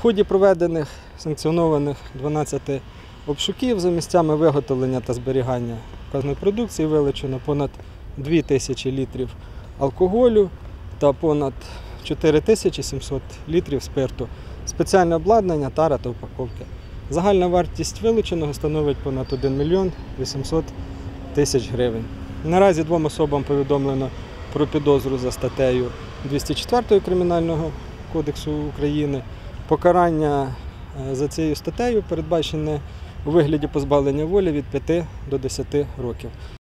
ході проведених санкціонованих 12 обшуків за місцями виготовлення та зберігання вказаної продукції вилучено понад 2000 літрів алкоголю та понад 4700 літрів спирту, спеціальне обладнання, тара та упаковки. Загальна вартість вилученого становить понад 1 мільйон 800 тисяч гривень. Наразі 2 особам повідомлено про підозру за статтею 204 Кримінального кодексу України. Покарання за цією статтею передбачене у вигляді позбавлення волі від 5 до 10 років.